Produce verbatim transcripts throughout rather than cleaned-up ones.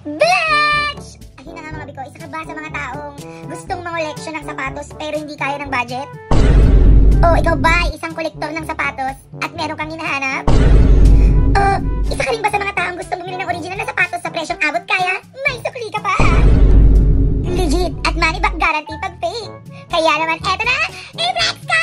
Bitch! Ayun na nga mga biko, isa ka ba sa mga taong gustong mangoleksyon ng sapatos pero hindi kaya ng budget? O ikaw ba ay isang kolektor ng sapatos at meron kang hinahanap? O isa ka rin ba sa mga taong gustong bumili ng original na sapatos sa presyong abot kaya? May sukli ka pa! Legit at money back guarantee pag fake. Kaya naman eto na, i-flex ka!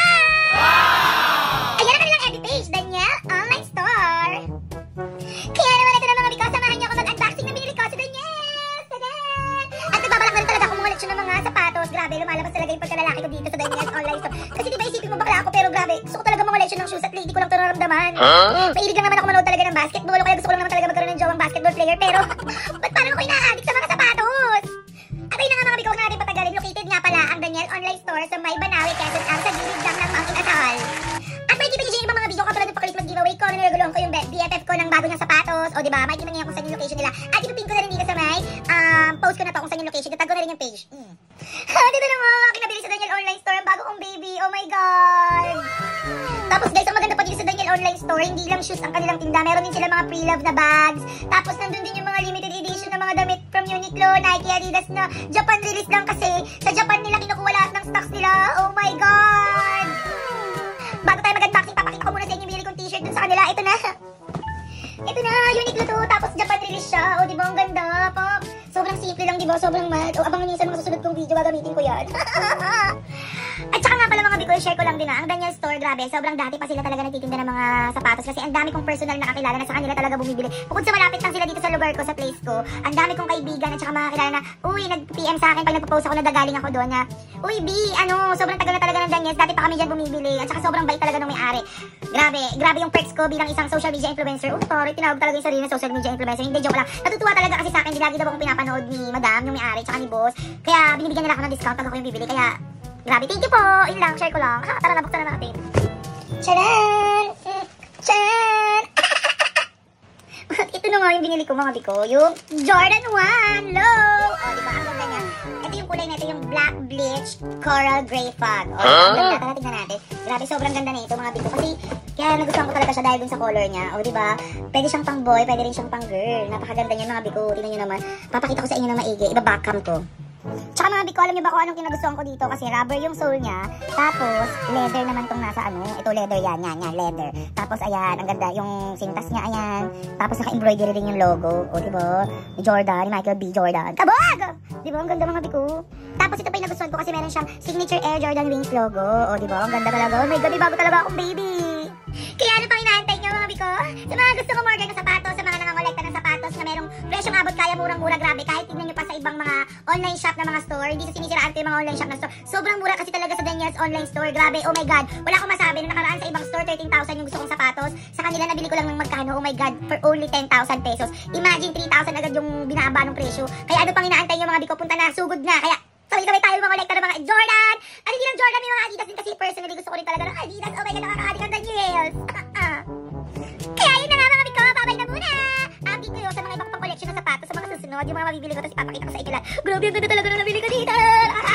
Ayan ang kanilang edit page, Daniel Online Store. Kaya naman ito na mga biko, samahan niyo ako mag-unboxing na binili ko sa Daniel. Tada! At nagbabalak na rin talaga akong mangoleksyon ng mga sapatos. Grabe, lumalabas talaga yung pagkalalaki ko dito sa Daniel Online Store. Kasi diba isipin mo bakla ako pero grabe, gusto ko talaga mangoleksyon ng shoes at lady ko lang ito naramdaman. Huh? Mahilig lang naman ako manood talaga ng basketball o kaya gusto ko lang naman talaga magkaroon ng jowang basketball player pero ba't parang ako ina-addict sa mga sapatos? At ayun na nga mga biko, huwag na natin patagalin. Located nga pala ang Daniel Online Store sa May Banawe, Quezon ang sa gilid lang ng Mountain Asal. At may kita yung ibang mga video kapag nagpakalit mag-giveaway ko na nilaguluhan ko yung B F F ko ng bago niyang sapatos. O diba, may kita niya kung saan yung location nila. At ipipin ko na rin dito sa may um, post ko na to kung saan yung location. Tag ko na rin yung page. Mm. Ha, dito na nga, kinabili sa Daniel Online Store ang bago kong baby. Oh my God! Tapos guys, ang maganda pa dito sa Daniel Online Store, hindi lang shoes ang kanilang tinda. Meron din sila mga pre-love na bags. Tapos nandun din yung mga limited edition na mga damit from Uniqlo, Nike, Adidas na Japan release lang kasi sa Japan nila kinukuha lahat ng stocks nila. Oh my God! Bago tayo mag-unboxing, papakita ko muna sa inyo yung binili kong t-shirt dun sa kanila. Ito na. Ito na, Uniqlo to. Tapos Japan release siya. O, diba? Ang ganda. Pop. Sobrang simple lang, diba? Sobrang mat. O, abangan niyo sa mga susunod kong video. Gagamitin ko yan. At saka nga pala mga biko, share ko lang din na. Ang Daniel Store, grabe. Sobrang dati pa sila talaga nagtitinda ng mga sapatos. Kasi ang dami kong personal na kakilala na sa kanila talaga bumibili. Bukod sa malapit lang sila dito sa lugar ko, sa place ko. Ang dami kong kaibigan at saka mga kakilala na, uy, nag-P M sa akin pag nagpo-post ako na dagaling ako doon na, uy, B, ano, sobrang tagal na talaga ng Daniels. Dati pa kami dyan bumibili. At saka sobrang bait talaga ng may-ari. Grabe, grabe yung perks ko bilang isang social media influencer. Uy, sorry, tinawag talaga yung sarili na social media influencer. Hindi, joke lang. Natutuwa talaga kasi sa akin, lagi daw akong pinapanood ni Madam, yung may-ari, tsaka ni Boss. Kaya binibigyan nila ako ng discount pag ako yung bibili. Kaya, grabe, thank you po. Yun lang, share ko lang. Ha, tara na, buksan na natin. Charan! Charan! Ito na nga yung binili ko mga biko. Yung Jordan one Low. O, diba? Ang ganda niya. Ito yung kulay na ito, yung Black Bleach Coral Grey Fog. O, huh? Ang ganda. Tara, tingnan natin. Grabe, sobrang ganda na ito mga biko. Kasi, kaya nagustuhan ko talaga siya dahil dun sa color niya. O, diba? Pwede siyang pang boy, pwede rin siyang pang girl. Napakaganda niya mga biko. Tingnan nyo naman. Papakita ko sa inyo na maigi. Iba-backcam ko. Tsaka mga biko, alam niyo ba kung anong kinagustuhan ko dito? Kasi rubber yung sole niya. Tapos, leather naman tong nasa ano. Ito leather yan, yan, yan, leather. Tapos, ayan, ang ganda. Yung sintas niya, ayan. Tapos, naka-embroidery rin yung logo. O, diba? Jordan, ni Michael B. Jordan. Kabog! Diba? Ang ganda mga biko. Tapos, ito pa yung nagustuhan ko kasi meron siyang signature Air Jordan Wings logo. O, diba? Ang ganda talaga. Oh my God, bago talaga akong baby. Kaya ano pang inaantay niyo mga biko? Sa mga gusto ko order ng sapatos, sa mga nangangolekta ng sapatos na merong presyong abot kaya murang-mura, grabe. Kahit tignan nyo pa sa ibang mga online shop na mga store, hindi sa sinisiraan ko yung mga online shop na store. Sobrang mura kasi talaga sa Daniel's Online Store. Grabe, oh my God. Wala akong masabi. Nung nakaraan sa ibang store, thirteen thousand yung gusto kong sapatos. Sa kanila, nabili ko lang ng magkano, oh my God, for only ten thousand pesos. Imagine, three thousand agad yung binaba ng presyo. Kaya ano pang inaantay nyo mga biko? Punta na, sugod na. Kaya, sabay-sabay tayo mga kolekta ng mga Jordan. At hindi lang Jordan, may mga Adidas din kasi personally gusto ko rin talaga ng Adidas. Oh my God, nakaka-addict ang Daniels. Kaya yun na nga mga biko, babay na muna. Update ko yun sa mga ibang pang collection ng sapatos, sa mga susunod, yung mga mabibili ko, tapos ipapakita ko sa ikila. Grabe, ang ganda talaga na nabili ko dito.